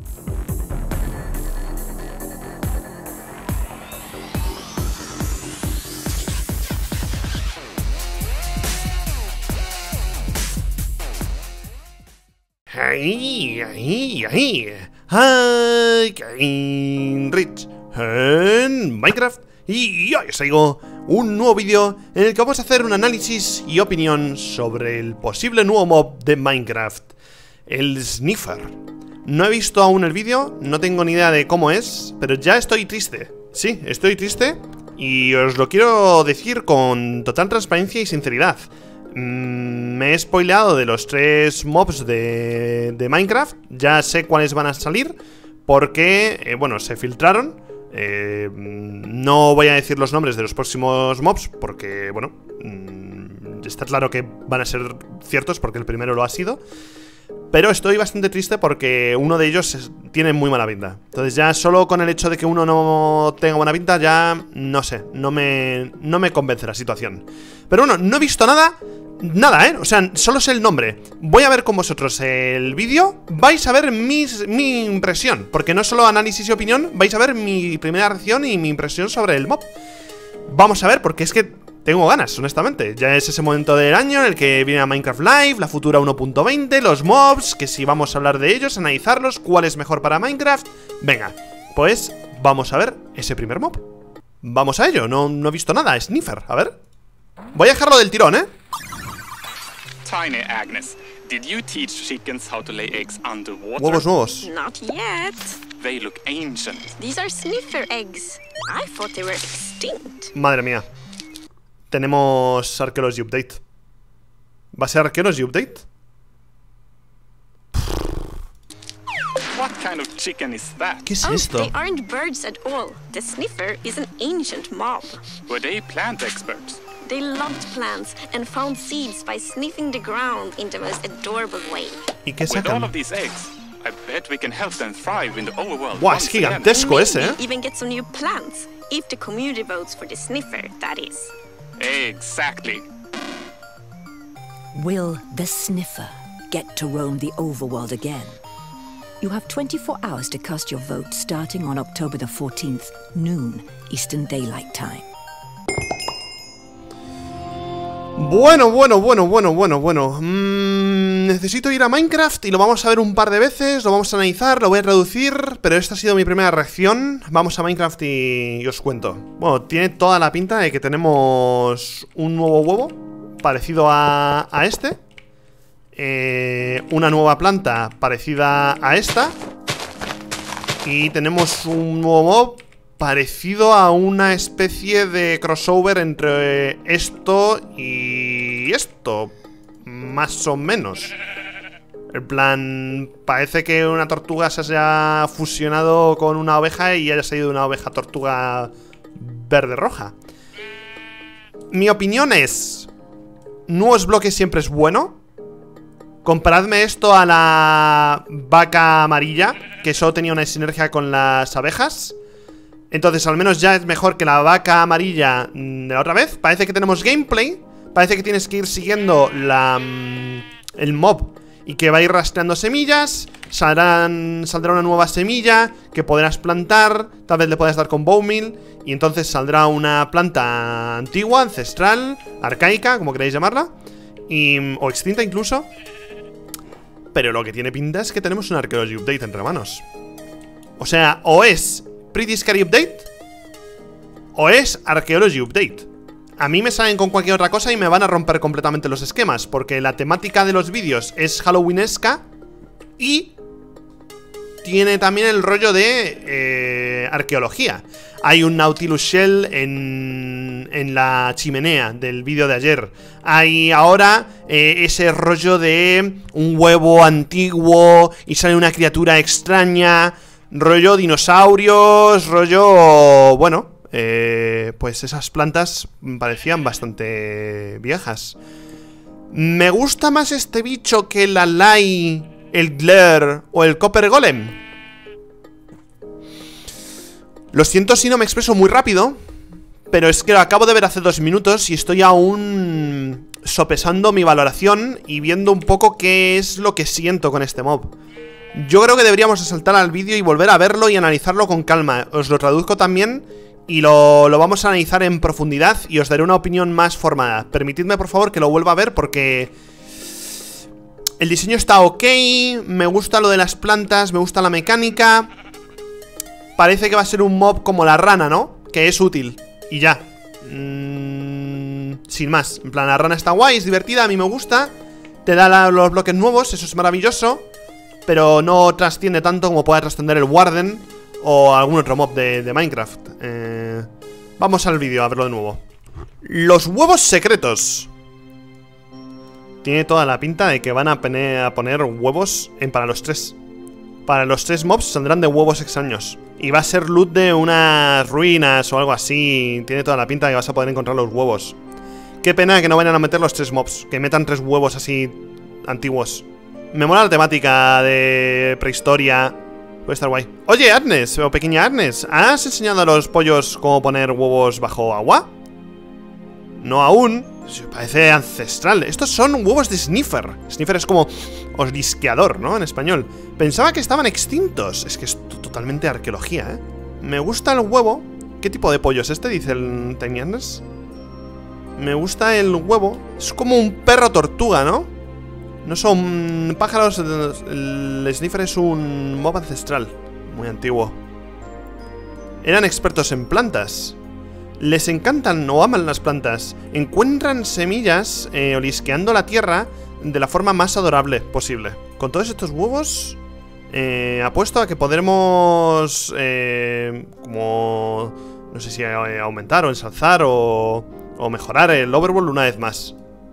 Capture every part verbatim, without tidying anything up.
Ahí, ahí, ahí. Hi, Rich en Minecraft. Y hoy os traigo un nuevo vídeo en el que vamos a hacer un análisis y opinión sobre el posible nuevo mob de Minecraft, el Sniffer. No he visto aún el vídeo, no tengo ni idea de cómo es, pero ya estoy triste. Sí, estoy triste y os lo quiero decir con total transparencia y sinceridad. Mm, me he spoileado de los tres mobs de, de Minecraft. Ya sé cuáles van a salir porque, eh, bueno, se filtraron. eh, No voy a decir los nombres de los próximos mobs porque, bueno, mm, está claro que van a ser ciertos porque el primero lo ha sido. Pero estoy bastante triste porque uno de ellos es, tiene muy mala pinta. Entonces ya solo con el hecho de que uno no tenga buena pinta, ya no sé, no me, no me convence la situación. Pero bueno, no he visto nada, nada, ¿eh? O sea, solo sé el nombre. Voy a ver con vosotros el vídeo. Vais a ver mis, mi impresión, porque no solo análisis y opinión, vais a ver mi primera reacción y mi impresión sobre el mob. Vamos a ver, porque es que tengo ganas, honestamente. Ya es ese momento del año en el que viene a Minecraft Live, la futura uno punto veinte, los mobs, que si vamos a hablar de ellos, analizarlos, cuál es mejor para Minecraft. Venga, pues vamos a ver ese primer mob. Vamos a ello, no, no he visto nada, Sniffer, a ver. Voy a dejarlo del tirón, ¿eh? Tiny Agnes, did you teach chickens how to lay eggs underwater? Huevos nuevos. Not yet. They look ancient. These are sniffer eggs. I thought they were extinct. Madre mía. Tenemos Archaeology Update. ¿Va a ser Archaeology Update? What kind of chicken is that? ¿Qué es Oh, esto? they aren't birds at all. The sniffer is an ancient mob. Were they plant experts? They loved plants and found seeds by sniffing the ground in the most adorable way. ¿Y qué With all sacan? of these eggs, I bet we can help them thrive in the overworld. Buah, es once again. gigantesco ese, Maybe ¿eh? even get some new plants. If the community votes for the sniffer, that is. Exactly. Will the Sniffer get to roam the overworld again? You have twenty-four hours to cast your vote starting on October the fourteenth, noon, Eastern Daylight Time. Bueno, bueno, bueno, bueno, bueno, bueno. Mm, necesito ir a Minecraft y lo vamos a ver un par de veces. Lo vamos a analizar, lo voy a traducir. Pero esta ha sido mi primera reacción. Vamos a Minecraft y, y os cuento. Bueno, tiene toda la pinta de que tenemos un nuevo huevo parecido a, a este. eh, Una nueva planta parecida a esta. Y tenemos un nuevo mob parecido a una especie de crossover entre esto y esto, más o menos. En plan, parece que una tortuga se haya fusionado con una oveja y haya salido una oveja tortuga verde-roja. Mi opinión es: nuevos bloques siempre es bueno. Comparadme esto a la vaca amarilla, que solo tenía una sinergia con las abejas. Entonces al menos ya es mejor que la vaca amarilla de la otra vez. Parece que tenemos gameplay. Parece que tienes que ir siguiendo la, el mob y que va a ir rastreando semillas. Saldrán, saldrá una nueva semilla que podrás plantar. Tal vez le puedas dar con bowmeal y entonces saldrá una planta antigua, ancestral, arcaica, como queráis llamarla, y, o extinta incluso. Pero lo que tiene pinta es que tenemos un Archaeology Update entre manos. O sea, o es Pretty Scary Update o es Archaeology Update. A mí me salen con cualquier otra cosa y me van a romper completamente los esquemas, porque la temática de los vídeos es halloweenesca y tiene también el rollo de eh, arqueología. Hay un Nautilus Shell en, en la chimenea del vídeo de ayer. Hay ahora eh, ese rollo de un huevo antiguo y sale una criatura extraña. Rollo dinosaurios, rollo... Bueno, eh, pues esas plantas parecían bastante viejas. Me gusta más este bicho que la Lai, el Glare o el Copper Golem. Lo siento si no me expreso muy rápido, pero es que lo acabo de ver hace dos minutos y estoy aún sopesando mi valoración y viendo un poco qué es lo que siento con este mob. Yo creo que deberíamos saltar al vídeo y volver a verlo y analizarlo con calma. Os lo traduzco también y lo, lo vamos a analizar en profundidad y os daré una opinión más formada. Permitidme por favor que lo vuelva a ver porque el diseño está ok, me gusta lo de las plantas, me gusta la mecánica. Parece que va a ser un mob como la rana, ¿no? Que es útil y ya. Mm, sin más, en plan la rana está guay, es divertida, a mí me gusta. Te da la, los bloques nuevos, eso es maravilloso. Pero no trasciende tanto como pueda trascender el Warden o algún otro mob de, de Minecraft. eh, Vamos al vídeo a verlo de nuevo. Los huevos secretos. Tiene toda la pinta de que van a, pene, a poner huevos en, para los tres. Para los tres mobs saldrán de huevos extraños. Y va a ser loot de unas ruinas o algo así. Tiene toda la pinta de que vas a poder encontrar los huevos. Qué pena que no vayan a meter los tres mobs. Que metan tres huevos así antiguos. Me mola la temática de prehistoria. Puede estar guay. Oye, Agnes, o pequeña Agnes, ¿has enseñado a los pollos cómo poner huevos bajo agua? No aún. Parece ancestral. Estos son huevos de Sniffer. Sniffer es como olisqueador, ¿no? En español. Pensaba que estaban extintos. Es que es totalmente arqueología, ¿eh? Me gusta el huevo. ¿Qué tipo de pollo es este? Dice el Tiny Agnes. Me gusta el huevo. Es como un perro tortuga, ¿no? No son pájaros, el Sniffer es un mob ancestral, muy antiguo. Eran expertos en plantas. Les encantan o aman las plantas. Encuentran semillas eh, olisqueando la tierra de la forma más adorable posible. Con todos estos huevos, eh, apuesto a que podremos, eh, como, no sé si aumentar o ensalzar o, o mejorar el overworld una vez más.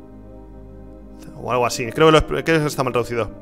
O algo así, creo que, lo, creo que está mal traducido.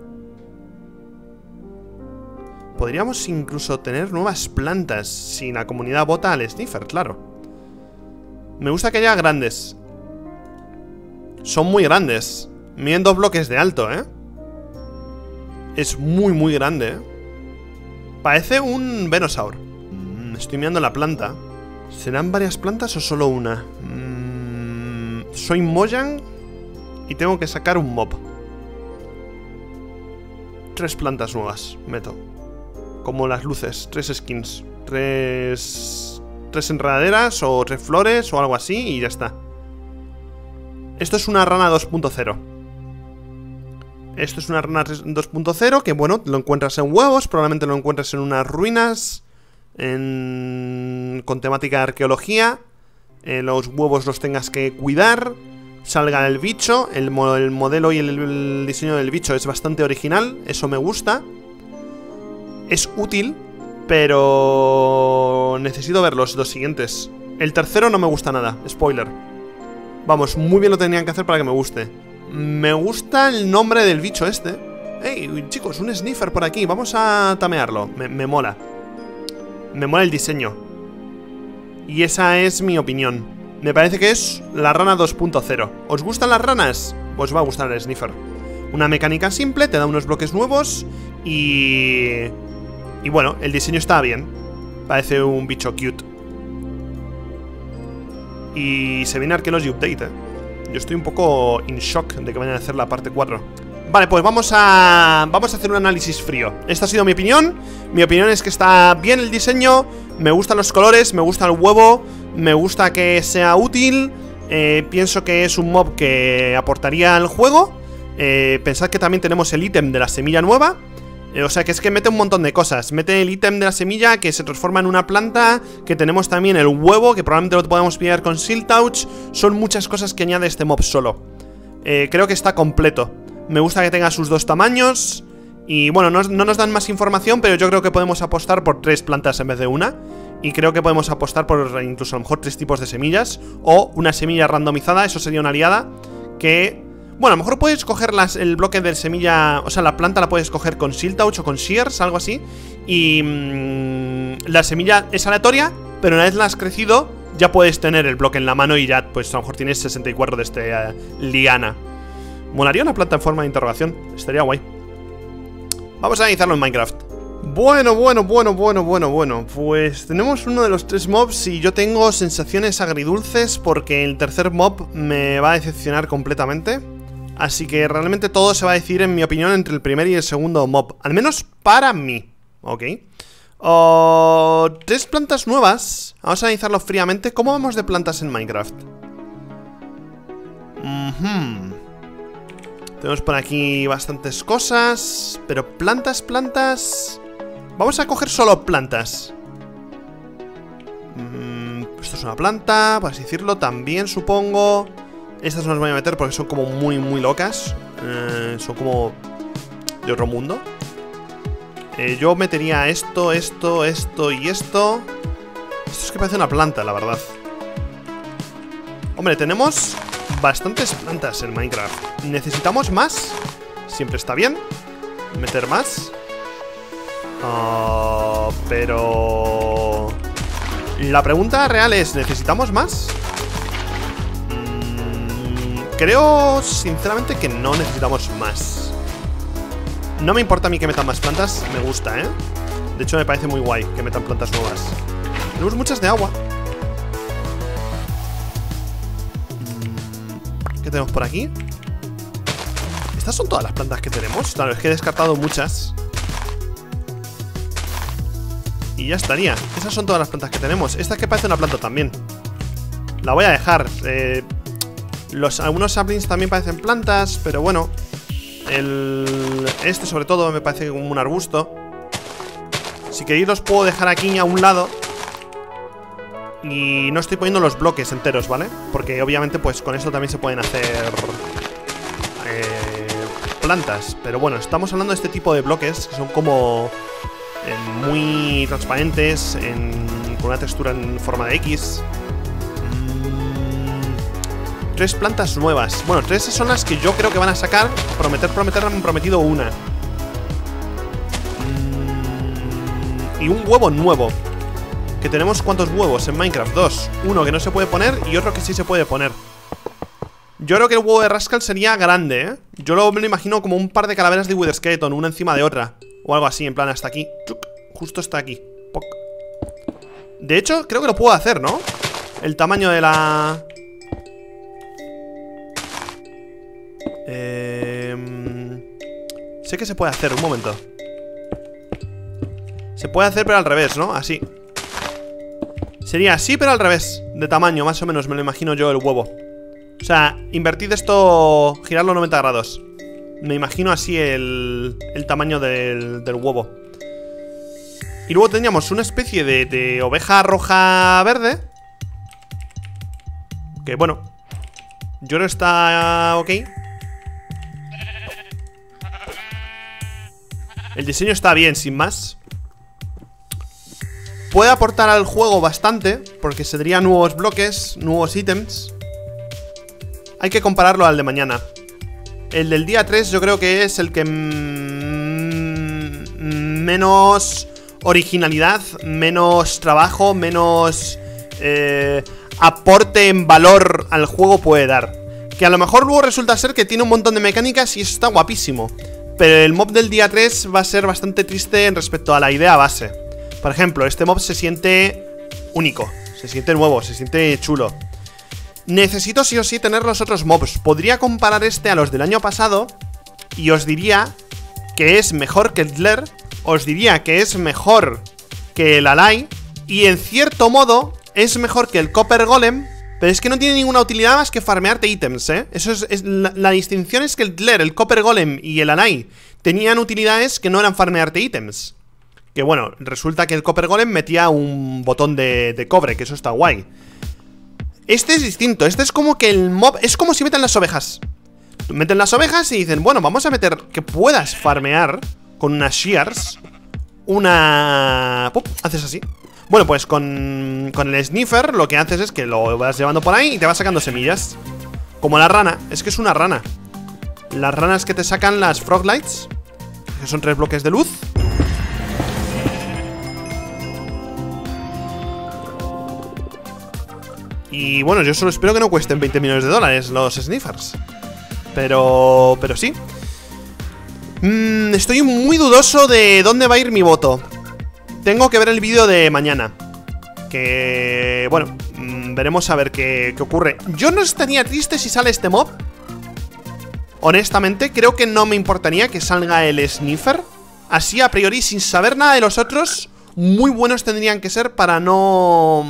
Podríamos incluso tener nuevas plantas si la comunidad vota al Sniffer, claro. Me gusta que haya grandes. Son muy grandes. Miden dos bloques de alto, ¿eh? Es muy, muy grande, ¿eh? Parece un Venusaur. mm, Estoy mirando la planta. ¿Serán varias plantas o solo una? Mm, soy Mojang y tengo que sacar un mob. Tres plantas nuevas, meto. Como las luces, tres skins. Tres... Tres enredaderas o tres flores o algo así y ya está. Esto es una rana dos punto cero. Esto es una rana dos punto cero que, bueno, lo encuentras en huevos. Probablemente lo encuentres en unas ruinas en... con temática de arqueología. eh, Los huevos los tengas que cuidar. Salga el bicho, el, mo el modelo y el, el diseño del bicho es bastante original, eso me gusta. Es útil, pero necesito ver los, los siguientes. El tercero no me gusta nada, spoiler. Vamos, muy bien lo tenían que hacer para que me guste. Me gusta el nombre del bicho este. Hey, chicos, un Sniffer por aquí, vamos a tamearlo, me, me mola. Me mola el diseño. Y esa es mi opinión. Me parece que es la rana dos punto cero. ¿Os gustan las ranas? Pues va a gustar el Sniffer. Una mecánica simple, te da unos bloques nuevos y... Y bueno, el diseño está bien. Parece un bicho cute. Y se viene Archaeology Update, ¿eh? Yo estoy un poco in shock de que vayan a hacer la parte cuatro. Vale, pues vamos a... Vamos a hacer un análisis frío. Esta ha sido mi opinión. Mi opinión es que está bien el diseño. Me gustan los colores, me gusta el huevo. Me gusta que sea útil. eh, Pienso que es un mob que aportaría al juego. eh, Pensad que también tenemos el ítem de la semilla nueva. eh, O sea que es que mete un montón de cosas. Mete el ítem de la semilla que se transforma en una planta. Que tenemos también el huevo, que probablemente lo podemos pillar con Siltouch. Son muchas cosas que añade este mob solo. eh, Creo que está completo. Me gusta que tenga sus dos tamaños. Y bueno, no, no nos dan más información, pero yo creo que podemos apostar por tres plantas en vez de una. Y creo que podemos apostar por incluso a lo mejor tres tipos de semillas. O una semilla randomizada, eso sería una aliada. Que, bueno, a lo mejor puedes coger las, el bloque de semilla. O sea, la planta la puedes coger con Siltouch o con Shears, algo así. Y mmm, la semilla es aleatoria, pero una vez la has crecido, ya puedes tener el bloque en la mano y ya, pues a lo mejor tienes sesenta y cuatro de este uh, liana. Molaría una planta en forma de interrogación, estaría guay. Vamos a analizarlo en Minecraft. Bueno, bueno, bueno, bueno, bueno, bueno. Pues tenemos uno de los tres mobs y yo tengo sensaciones agridulces porque el tercer mob me va a decepcionar completamente. Así que realmente todo se va a decidir, en mi opinión, entre el primer y el segundo mob. Al menos para mí. Ok. Oh, tres plantas nuevas. Vamos a analizarlo fríamente. ¿Cómo vamos de plantas en Minecraft? Uh-huh. Tenemos por aquí bastantes cosas. Pero plantas, plantas... Vamos a coger solo plantas. mm, Esto es una planta, por así decirlo. También, supongo. Estas no las voy a meter porque son como muy, muy locas. eh, Son como de otro mundo. eh, Yo metería esto, esto, esto y esto. Esto es que parece una planta, la verdad. Hombre, tenemos bastantes plantas en Minecraft. ¿Necesitamos más? Siempre está bien meter más. uh, Pero... La pregunta real es, ¿necesitamos más? Mm, creo, sinceramente, que no necesitamos más. No me importa a mí que metan más plantas. Me gusta, ¿eh? De hecho, me parece muy guay que metan plantas nuevas. Tenemos muchas de agua. ¿Qué tenemos por aquí? ¿Estas son todas las plantas que tenemos? Claro, es que he descartado muchas. Y ya estaría. Esas son todas las plantas que tenemos. Esta que parece una planta también. La voy a dejar. eh, los, Algunos saplings también parecen plantas, pero bueno. el, Este sobre todo me parece como un arbusto. Si queréis los puedo dejar aquí a un lado. Y no estoy poniendo los bloques enteros, ¿vale? Porque obviamente pues con esto también se pueden hacer eh, plantas. Pero bueno, estamos hablando de este tipo de bloques que son como eh, muy transparentes, en, con una textura en forma de X. mm, Tres plantas nuevas. Bueno, tres son las que yo creo que van a sacar. Prometer, prometer, han prometido una. mm, Y un huevo nuevo. Que tenemos ¿cuántos huevos en Minecraft? Dos. Uno que no se puede poner y otro que sí se puede poner. Yo creo que el huevo de Rascal sería grande, ¿eh? Yo lo, me lo imagino como un par de calaveras de Wither Skeleton, una encima de otra. O algo así, en plan hasta aquí. Chuc, justo está aquí. Poc. De hecho, creo que lo puedo hacer, ¿no? El tamaño de la... Eh... Sé que se puede hacer, un momento. Se puede hacer pero al revés, ¿no? Así. Sería así, pero al revés. De tamaño, más o menos, me lo imagino yo el huevo. O sea, invertid esto, girarlo noventa grados. Me imagino así el, el tamaño del, del huevo. Y luego teníamos una especie de, de oveja roja verde. Que bueno, yo creo que está ok. El diseño está bien, sin más. Puede aportar al juego bastante, porque serían nuevos bloques, nuevos ítems. Hay que compararlo al de mañana. El del día tres yo creo que es el que menos originalidad, menos trabajo, menos eh, aporte en valor al juego puede dar. Que a lo mejor luego resulta ser que tiene un montón de mecánicas y eso está guapísimo. Pero el mob del día tres va a ser bastante triste en respecto a la idea base. Por ejemplo, este mob se siente único, se siente nuevo, se siente chulo. Necesito sí o sí tener los otros mobs. Podría comparar este a los del año pasado y os diría que es mejor que el Dler. Os diría que es mejor que el Alai. Y en cierto modo es mejor que el Copper Golem. Pero es que no tiene ninguna utilidad más que farmearte ítems, ¿eh? Eso es, es la, la distinción es que el Dler, el Copper Golem y el Alai tenían utilidades que no eran farmearte ítems. Que bueno, resulta que el Copper Golem metía un botón de, de cobre, que eso está guay. Este es distinto, este es como que el mob... Es como si meten las ovejas. Meten las ovejas y dicen, bueno, vamos a meter que puedas farmear con unas shears. Una... ¡Pup! Haces así. Bueno, pues con, con el sniffer lo que haces es que lo vas llevando por ahí y te vas sacando semillas. Como la rana, es que es una rana. Las ranas que te sacan las froglights, que son tres bloques de luz. Y bueno, yo solo espero que no cuesten veinte millones de dólares los sniffers. Pero... pero sí. mm, Estoy muy dudoso de dónde va a ir mi voto. Tengo que ver el vídeo de mañana. Que... bueno, mmm, veremos a ver qué, qué ocurre. Yo no estaría triste si sale este mob. honestamente, creo que no me importaría que salga el Sniffer. Así a priori, sin saber nada de los otros, muy buenos tendrían que ser para no...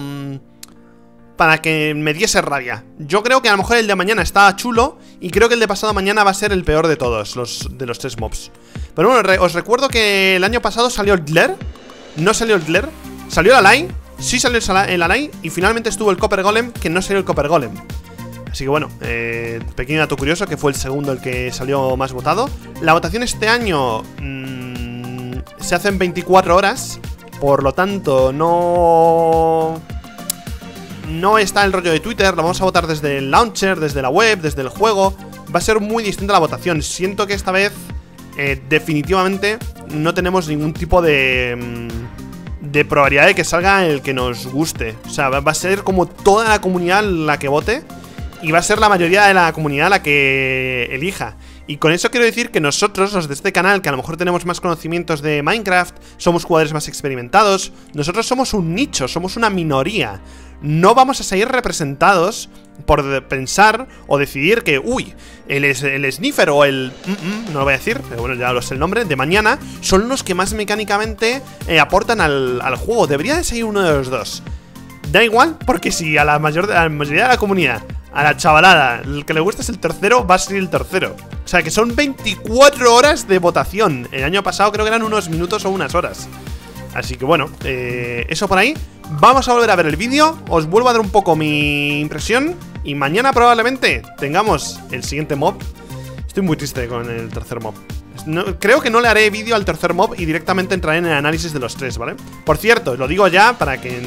para que me diese rabia. Yo creo que a lo mejor el de mañana está chulo y creo que el de pasado mañana va a ser el peor de todos, los de los tres mobs. Pero bueno, re os recuerdo que el año pasado salió el Dler. No salió el Dler. Salió el Alai. Sí salió el Alai. Y finalmente estuvo el Copper Golem, que no salió el Copper Golem. Así que bueno, eh, pequeño dato curioso, que fue el segundo el que salió más votado. La votación este año mmm, se hace en veinticuatro horas. Por lo tanto, no... no está el rollo de Twitter. Lo vamos a votar desde el launcher, desde la web, desde el juego. Va a ser muy distinta la votación. Siento que esta vez eh, definitivamente no tenemos ningún tipo de... de probabilidad de que salga el que nos guste. O sea, va a ser como toda la comunidad la que vote. Y va a ser la mayoría de la comunidad la que elija. Y con eso quiero decir que nosotros, los de este canal, que a lo mejor tenemos más conocimientos de Minecraft, somos jugadores más experimentados, nosotros somos un nicho, somos una minoría. No vamos a salir representados por pensar o decidir que, uy, el, el Sniffer o el... Mm -mm, no lo voy a decir, pero bueno, ya lo sé el nombre, de mañana, son los que más mecánicamente eh, aportan al, al juego. Debería de seguir uno de los dos. Da igual, porque si a la, mayor, a la mayoría de la comunidad, a la chavalada, el que le gusta es el tercero, va a ser el tercero. O sea que son veinticuatro horas de votación. El año pasado creo que eran unos minutos o unas horas. Así que bueno, eh, eso por ahí. Vamos a volver a ver el vídeo. Os vuelvo a dar un poco mi impresión. Y mañana probablemente tengamos el siguiente mob. Estoy muy triste con el tercer mob. No, creo que no le haré vídeo al tercer mob y directamente entraré en el análisis de los tres, ¿vale? Por cierto, lo digo ya para que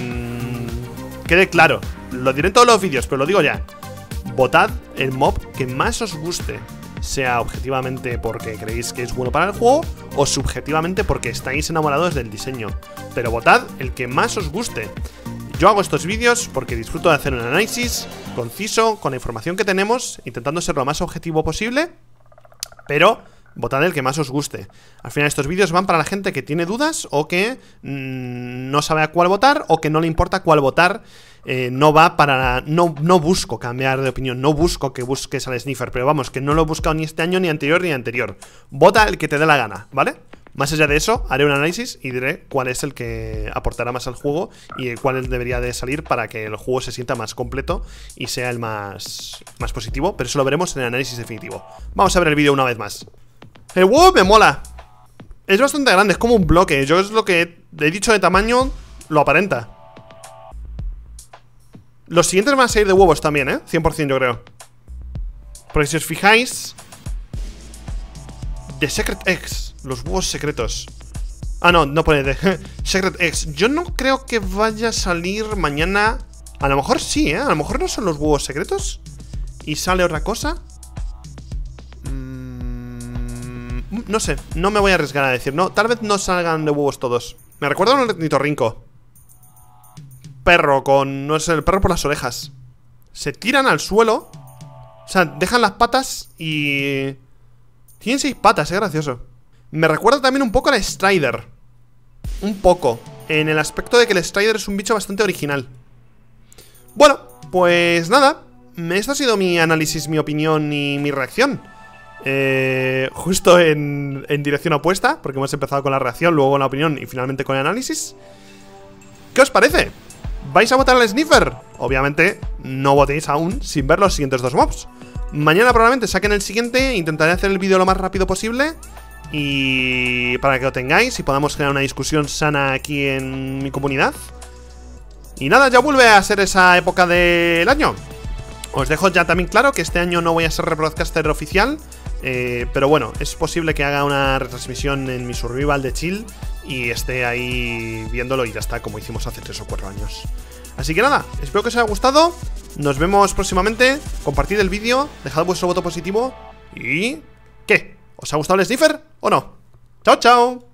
mm, quede claro. Lo diré en todos los vídeos, pero lo digo ya. Votad el mob que más os guste, sea objetivamente porque creéis que es bueno para el juego o subjetivamente porque estáis enamorados del diseño. Pero votad el que más os guste. Yo hago estos vídeos porque disfruto de hacer un análisis conciso, con la información que tenemos, intentando ser lo más objetivo posible. Pero votad el que más os guste. Al final estos vídeos van para la gente que tiene dudas o que mmm, no sabe a cuál votar o que no le importa cuál votar. Eh, no va para... No, no busco cambiar de opinión, no busco que busques al Sniffer, pero vamos, que no lo he buscado ni este año, ni anterior, ni anterior. Vota el que te dé la gana, ¿vale? Más allá de eso, haré un análisis y diré cuál es el que aportará más al juego y cuál debería de salir para que el juego se sienta más completo y sea el más, más positivo, pero eso lo veremos en el análisis definitivo. Vamos a ver el vídeo una vez más. El huevo me mola. Es bastante grande, es como un bloque. Yo es lo que he dicho de tamaño, lo aparenta. Los siguientes van a salir de huevos también, ¿eh? cien por cien yo creo. Porque si os fijáis, The Secret Eggs, los huevos secretos. Ah, no, no pone The Secret Eggs. Yo no creo que vaya a salir mañana. A lo mejor sí, ¿eh? A lo mejor no son los huevos secretos y sale otra cosa. mm, No sé, no me voy a arriesgar a decir. No, tal vez no salgan de huevos todos. Me recuerda a un ornitorrinco. Perro con... no sé, el perro por las orejas. Se tiran al suelo. O sea, dejan las patas y... tienen seis patas, es gracioso. Me recuerda también un poco al Strider. Un poco. En el aspecto de que el Strider es un bicho bastante original. Bueno, pues nada. Esto ha sido mi análisis, mi opinión y mi reacción. Eh, justo en, en dirección opuesta, porque hemos empezado con la reacción, luego con la opinión y finalmente con el análisis. ¿Qué os parece? ¿Vais a votar al Sniffer? Obviamente no votéis aún sin ver los siguientes dos mobs. Mañana probablemente saquen el siguiente. Intentaré hacer el vídeo lo más rápido posible y para que lo tengáis y podamos crear una discusión sana aquí en mi comunidad. Y nada, ya vuelve a ser esa época del año. Os dejo ya también claro que este año no voy a ser rebroadcaster oficial, eh, pero bueno, es posible que haga una retransmisión en mi survival de chill y esté ahí viéndolo y ya está, como hicimos hace tres o cuatro años. Así que nada, espero que os haya gustado. Nos vemos próximamente. Compartid el vídeo, dejad vuestro voto positivo. ¿Y qué? ¿Os ha gustado el Sniffer o no? ¡Chao, chao!